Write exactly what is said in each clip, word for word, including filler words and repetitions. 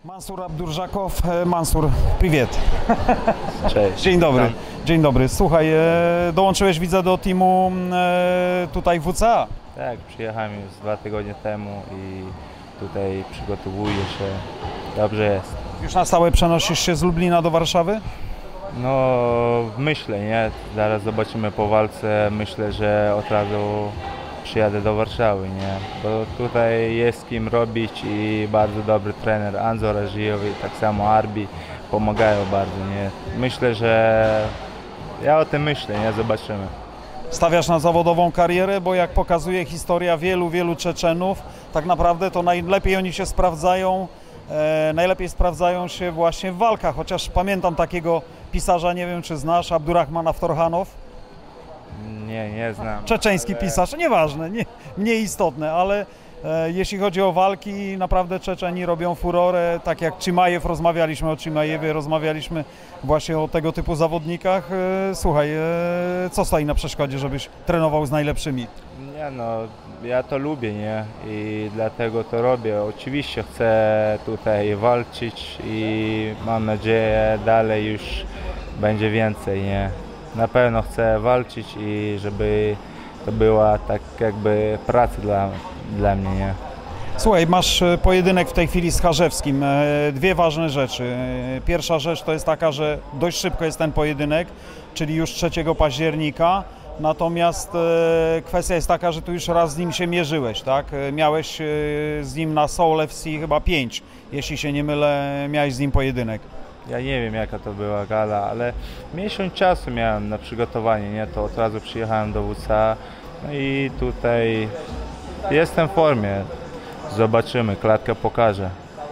Mansur Abdurżakow. Mansur, привет. Cześć. Dzień dobry. Dzień dobry. Słuchaj, dołączyłeś, widzę, do teamu tutaj W C A. Tak, przyjechałem już dwa tygodnie temu i tutaj przygotowuję się. Dobrze jest. Już na stałe przenosisz się z Lublina do Warszawy? No, myślę, nie? Zaraz zobaczymy po walce. Myślę, że od razu przyjadę do Warszawy, nie? Bo tutaj jest z kim robić i bardzo dobry trener Anzor Ażijow i tak samo Arbi pomagają bardzo, nie? Myślę, że ja o tym myślę, nie? Zobaczymy. Stawiasz na zawodową karierę, bo jak pokazuje historia wielu, wielu Czeczenów, tak naprawdę to najlepiej oni się sprawdzają, e, najlepiej sprawdzają się właśnie w walkach, chociaż pamiętam takiego pisarza, nie wiem czy znasz, Abdurrahman Aftorhanow. Nie, nie znam. Czeczeński pisarz, nieważne, nie, mniej istotne, ale e, jeśli chodzi o walki, naprawdę Czeczeni robią furorę, tak jak Chimaev, rozmawialiśmy o Chimaewie, rozmawialiśmy właśnie o tego typu zawodnikach. E, słuchaj, e, co stoi na przeszkodzie, żebyś trenował z najlepszymi? Nie no, ja to lubię, nie? I dlatego to robię. Oczywiście chcę tutaj walczyć i mam nadzieję dalej już będzie więcej, nie? Na pewno chcę walczyć i żeby to była tak jakby praca dla, dla mnie, nie? Słuchaj, masz pojedynek w tej chwili z Harzewskim. Dwie ważne rzeczy. Pierwsza rzecz to jest taka, że dość szybko jest ten pojedynek, czyli już trzeciego października. Natomiast kwestia jest taka, że tu już raz z nim się mierzyłeś, tak? Miałeś z nim na Soul F C chyba pięć, jeśli się nie mylę, miałeś z nim pojedynek. Ja nie wiem jaka to była gala, ale miesiąc czasu miałem na przygotowanie, nie? To od razu przyjechałem do W C A, no i tutaj jestem w formie. Zobaczymy, klatka pokaże.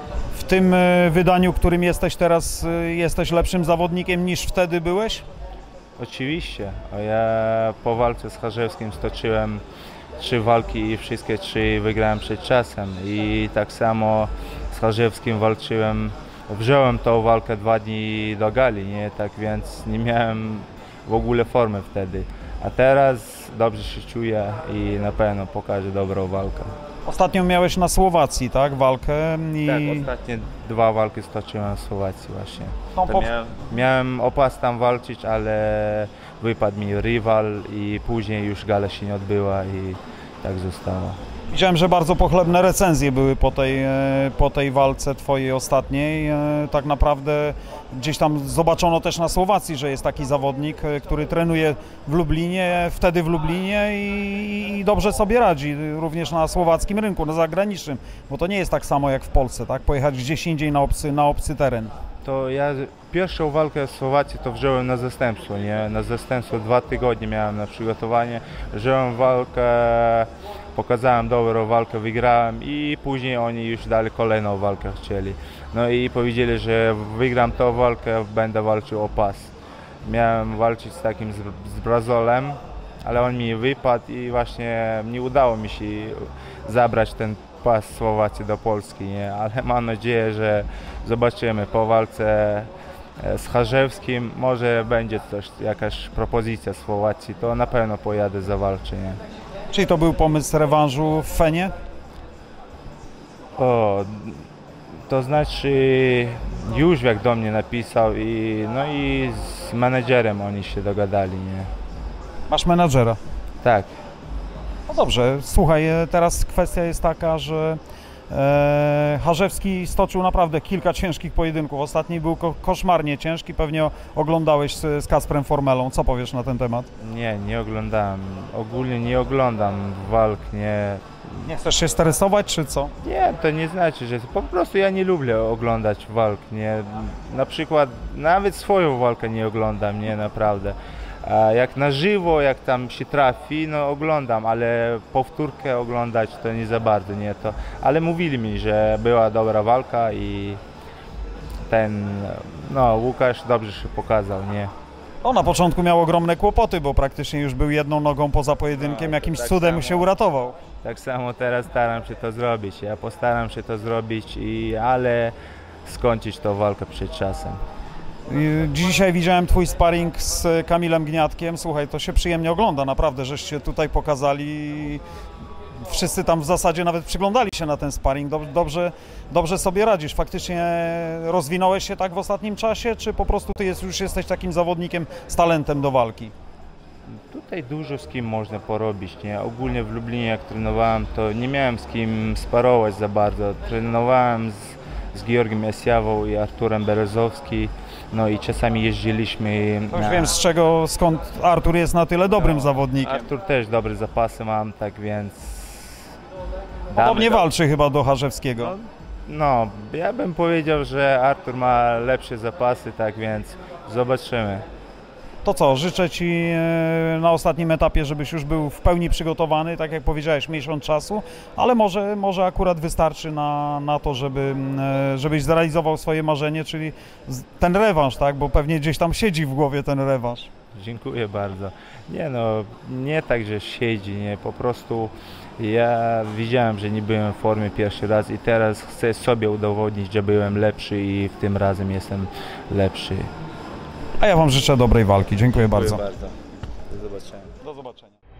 W tym wydaniu, którym jesteś teraz, jesteś lepszym zawodnikiem niż wtedy byłeś? Oczywiście. Ja po walce z Harzewskim stoczyłem trzy walki i wszystkie trzy wygrałem przed czasem. I tak samo z Harzewskim walczyłem, wziąłem tą walkę dwa dni do gali, nie? Tak więc nie miałem w ogóle formy wtedy. A teraz dobrze się czuję i na pewno pokażę dobrą walkę. Ostatnio miałeś na Słowacji, tak, walkę? I... Tak, ostatnie dwa walki stoczyłem w Słowacji właśnie. No, po... miałem, miałem opas tam walczyć, ale wypadł mi rywal i później już gala się nie odbyła i tak zostało. Widziałem, że bardzo pochlebne recenzje były po tej, po tej walce twojej ostatniej. Tak naprawdę gdzieś tam zobaczono też na Słowacji, że jest taki zawodnik, który trenuje w Lublinie, wtedy w Lublinie i, i dobrze sobie radzi, również na słowackim rynku, na zagranicznym, bo to nie jest tak samo jak w Polsce, tak? Pojechać gdzieś indziej na obcy, na obcy teren. To ja pierwszą walkę w Słowacji to wziąłem na zastępstwo, nie? Na zastępstwo dwa tygodnie miałem na przygotowanie, wziąłem walkę, pokazałem dobrą walkę, wygrałem i później oni już dali kolejną walkę chcieli. No i powiedzieli, że wygram tą walkę, będę walczył o pas. Miałem walczyć z takim z, z Brazolem, ale on mi wypadł i właśnie nie udało mi się zabrać ten pas Słowacji do Polski, nie? Ale mam nadzieję, że zobaczymy po walce z Harzewskim, może będzie coś, jakaś propozycja Słowacji, to na pewno pojadę zawalczyć, nie? Czyli to był pomysł rewanżu w Fenie? O, to znaczy Jóźwiak do mnie napisał i no i z menedżerem oni się dogadali, nie? Masz menadżera? Tak. No dobrze, słuchaj, teraz kwestia jest taka, że e, Harzewski stoczył naprawdę kilka ciężkich pojedynków. Ostatni był ko koszmarnie ciężki, pewnie oglądałeś z, z Kasprem Formelą. Co powiesz na ten temat? Nie, nie oglądałem. Ogólnie nie oglądam walk, nie. Nie chcesz się stresować, czy co? Nie, to nie znaczy, że po prostu ja nie lubię oglądać walk, nie. Na przykład nawet swoją walkę nie oglądam, nie, naprawdę. A jak na żywo, jak tam się trafi, no oglądam, ale powtórkę oglądać to nie za bardzo, nie to. Ale mówili mi, że była dobra walka i ten, no Łukasz dobrze się pokazał, nie. No, na początku miał ogromne kłopoty, bo praktycznie już był jedną nogą poza pojedynkiem, no, jakimś tak cudem samo, się uratował. Tak samo teraz staram się to zrobić, ja postaram się to zrobić, i, ale skończyć tą walkę przed czasem. Dzisiaj widziałem twój sparring z Kamilem Gniatkiem. Słuchaj, to się przyjemnie ogląda, naprawdę, żeście tutaj pokazali wszyscy tam w zasadzie nawet przyglądali się na ten sparring. Dob- Dobrze, dobrze sobie radzisz. Faktycznie rozwinąłeś się tak w ostatnim czasie, czy po prostu ty jest, już jesteś takim zawodnikiem z talentem do walki? Tutaj dużo z kim można porobić, nie? Ogólnie w Lublinie jak trenowałem, to nie miałem z kim sparować za bardzo. Trenowałem z, z Georgiem Jasjawą i Arturem Berezowskim, no i czasami jeździliśmy... To już wiem z czego, skąd Artur jest na tyle dobrym no, zawodnikiem. Artur też dobre zapasy mam, tak więc... Podobnie damy- walczy chyba do Harzewskiego. No, no, ja bym powiedział, że Artur ma lepsze zapasy, tak więc zobaczymy. To co, życzę Ci e, na ostatnim etapie, żebyś już był w pełni przygotowany, tak jak powiedziałeś, miesiąc czasu, ale może, może akurat wystarczy na, na to, żeby, e, żebyś zrealizował swoje marzenie, czyli z- ten rewanż, tak, bo pewnie gdzieś tam siedzi w głowie ten rewanż. Dziękuję bardzo. Nie no, nie tak, że siedzi, nie, po prostu ja widziałem, że nie byłem w formie pierwszy raz i teraz chcę sobie udowodnić, że byłem lepszy i w tym razem jestem lepszy. A ja Wam życzę dobrej walki. Dziękuję bardzo. bardzo. Do zobaczenia. Do zobaczenia.